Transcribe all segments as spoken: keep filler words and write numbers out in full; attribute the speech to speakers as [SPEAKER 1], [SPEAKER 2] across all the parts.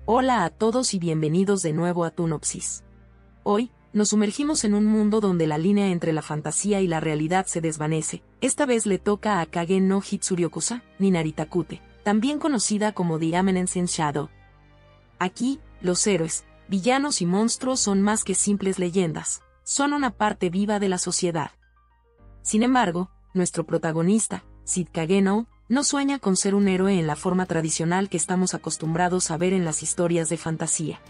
[SPEAKER 1] Hola a todos y bienvenidos de nuevo a Tunopsis. Hoy, nos sumergimos en un mundo donde la línea entre la fantasía y la realidad se desvanece. Esta vez le toca a Kage no Hitsuryokusa, ni Naritakute, también conocida como The Eminence in Shadow. Aquí, los héroes, villanos y monstruos son más que simples leyendas, son una parte viva de la sociedad. Sin embargo, nuestro protagonista, Sid Kageno, no sueña con ser un héroe en la forma tradicional que estamos acostumbrados a ver en las historias de fantasía.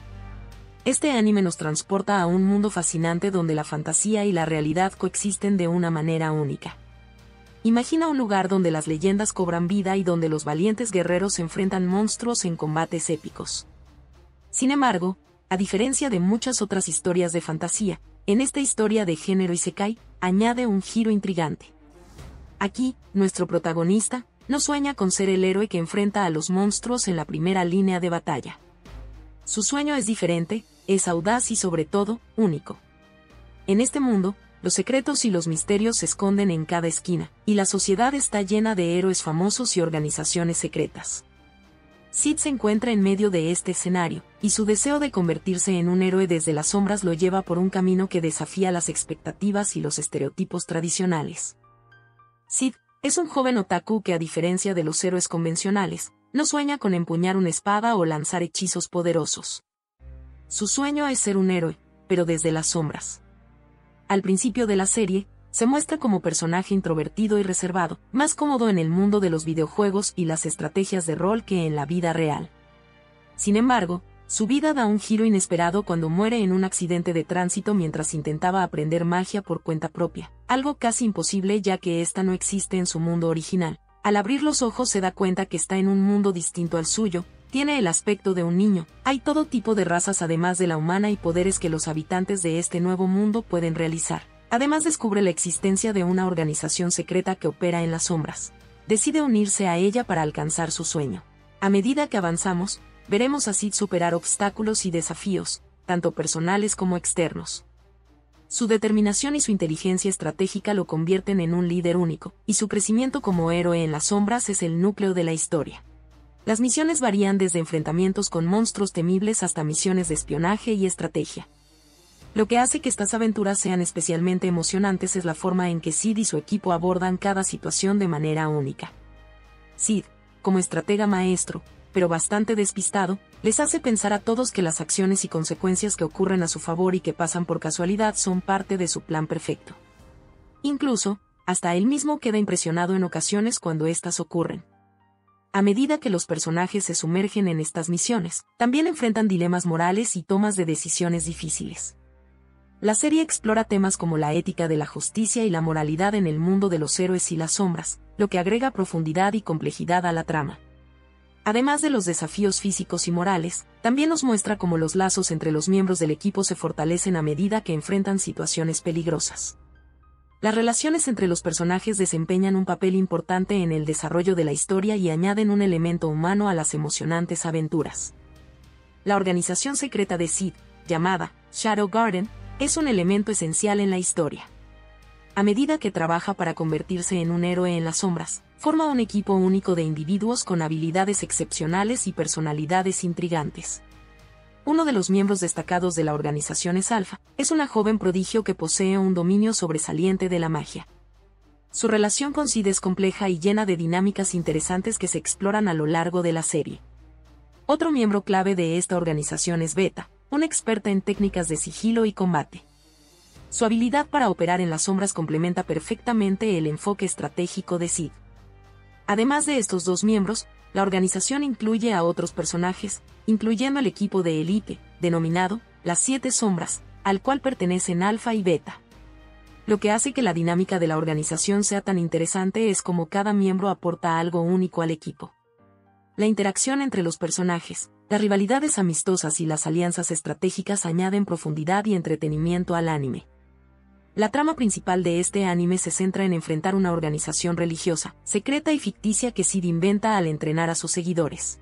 [SPEAKER 1] Este anime nos transporta a un mundo fascinante donde la fantasía y la realidad coexisten de una manera única. Imagina un lugar donde las leyendas cobran vida y donde los valientes guerreros enfrentan monstruos en combates épicos. Sin embargo, a diferencia de muchas otras historias de fantasía, en esta historia de género isekai, añade un giro intrigante. Aquí, nuestro protagonista no sueña con ser el héroe que enfrenta a los monstruos en la primera línea de batalla. Su sueño es diferente, es audaz y sobre todo, único. En este mundo, los secretos y los misterios se esconden en cada esquina, y la sociedad está llena de héroes famosos y organizaciones secretas. Sid se encuentra en medio de este escenario, y su deseo de convertirse en un héroe desde las sombras lo lleva por un camino que desafía las expectativas y los estereotipos tradicionales. Sid es un joven otaku que, a diferencia de los héroes convencionales, no sueña con empuñar una espada o lanzar hechizos poderosos. Su sueño es ser un héroe, pero desde las sombras. Al principio de la serie, se muestra como personaje introvertido y reservado, más cómodo en el mundo de los videojuegos y las estrategias de rol que en la vida real. Sin embargo, su vida da un giro inesperado cuando muere en un accidente de tránsito mientras intentaba aprender magia por cuenta propia, algo casi imposible ya que esta no existe en su mundo original. Al abrir los ojos se da cuenta que está en un mundo distinto al suyo, tiene el aspecto de un niño, hay todo tipo de razas además de la humana y poderes que los habitantes de este nuevo mundo pueden realizar. Además descubre la existencia de una organización secreta que opera en las sombras. Decide unirse a ella para alcanzar su sueño. A medida que avanzamos, veremos a Sid superar obstáculos y desafíos, tanto personales como externos. Su determinación y su inteligencia estratégica lo convierten en un líder único, y su crecimiento como héroe en las sombras es el núcleo de la historia. Las misiones varían desde enfrentamientos con monstruos temibles hasta misiones de espionaje y estrategia. Lo que hace que estas aventuras sean especialmente emocionantes es la forma en que Sid y su equipo abordan cada situación de manera única. Sid, como estratega maestro, pero bastante despistado, les hace pensar a todos que las acciones y consecuencias que ocurren a su favor y que pasan por casualidad son parte de su plan perfecto. Incluso, hasta él mismo queda impresionado en ocasiones cuando éstas ocurren. A medida que los personajes se sumergen en estas misiones, también enfrentan dilemas morales y tomas de decisiones difíciles. La serie explora temas como la ética de la justicia y la moralidad en el mundo de los héroes y las sombras, lo que agrega profundidad y complejidad a la trama. Además de los desafíos físicos y morales, también nos muestra cómo los lazos entre los miembros del equipo se fortalecen a medida que enfrentan situaciones peligrosas. Las relaciones entre los personajes desempeñan un papel importante en el desarrollo de la historia y añaden un elemento humano a las emocionantes aventuras. La organización secreta de Sid, llamada Shadow Garden, es un elemento esencial en la historia. A medida que trabaja para convertirse en un héroe en las sombras, forma un equipo único de individuos con habilidades excepcionales y personalidades intrigantes. Uno de los miembros destacados de la organización es Alpha, es una joven prodigio que posee un dominio sobresaliente de la magia. Su relación con Sid es compleja y llena de dinámicas interesantes que se exploran a lo largo de la serie. Otro miembro clave de esta organización es Beta, una experta en técnicas de sigilo y combate. Su habilidad para operar en las sombras complementa perfectamente el enfoque estratégico de Sid. Además de estos dos miembros, la organización incluye a otros personajes, incluyendo el equipo de élite, denominado las Siete Sombras, al cual pertenecen Alpha y Beta. Lo que hace que la dinámica de la organización sea tan interesante es cómo cada miembro aporta algo único al equipo. La interacción entre los personajes, las rivalidades amistosas y las alianzas estratégicas añaden profundidad y entretenimiento al anime. La trama principal de este anime se centra en enfrentar una organización religiosa, secreta y ficticia que Sid inventa al entrenar a sus seguidores.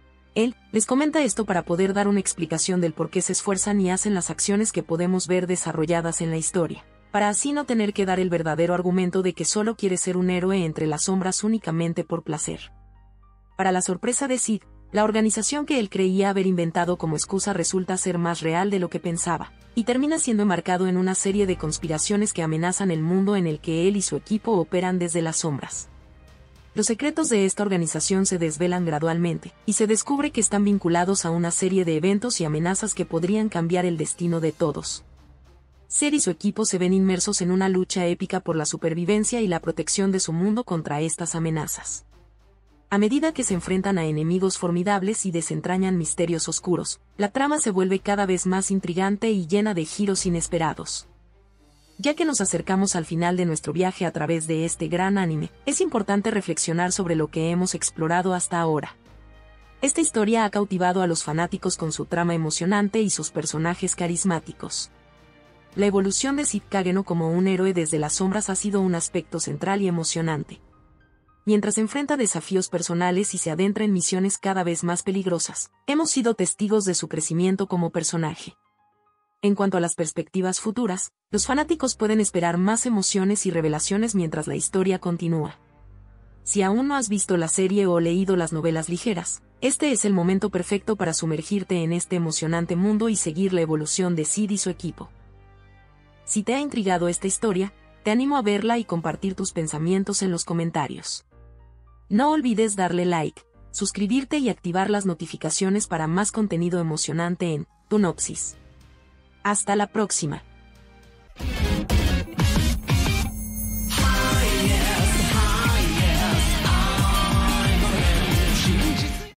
[SPEAKER 1] Él les comenta esto para poder dar una explicación del por qué se esfuerzan y hacen las acciones que podemos ver desarrolladas en la historia, para así no tener que dar el verdadero argumento de que solo quiere ser un héroe entre las sombras únicamente por placer. Para la sorpresa de Sid, La organización que él creía haber inventado como excusa resulta ser más real de lo que pensaba, y termina siendo enmarcado en una serie de conspiraciones que amenazan el mundo en el que él y su equipo operan desde las sombras. Los secretos de esta organización se desvelan gradualmente, y se descubre que están vinculados a una serie de eventos y amenazas que podrían cambiar el destino de todos. Zed y su equipo se ven inmersos en una lucha épica por la supervivencia y la protección de su mundo contra estas amenazas. A medida que se enfrentan a enemigos formidables y desentrañan misterios oscuros, la trama se vuelve cada vez más intrigante y llena de giros inesperados. Ya que nos acercamos al final de nuestro viaje a través de este gran anime, es importante reflexionar sobre lo que hemos explorado hasta ahora. Esta historia ha cautivado a los fanáticos con su trama emocionante y sus personajes carismáticos. La evolución de Zed Kageno como un héroe desde las sombras ha sido un aspecto central y emocionante. Mientras enfrenta desafíos personales y se adentra en misiones cada vez más peligrosas, hemos sido testigos de su crecimiento como personaje. En cuanto a las perspectivas futuras, los fanáticos pueden esperar más emociones y revelaciones mientras la historia continúa. Si aún no has visto la serie o leído las novelas ligeras, este es el momento perfecto para sumergirte en este emocionante mundo y seguir la evolución de Zed y su equipo. Si te ha intrigado esta historia, te animo a verla y compartir tus pensamientos en los comentarios. No olvides darle like, suscribirte y activar las notificaciones para más contenido emocionante en Tunopsis. Hasta la próxima.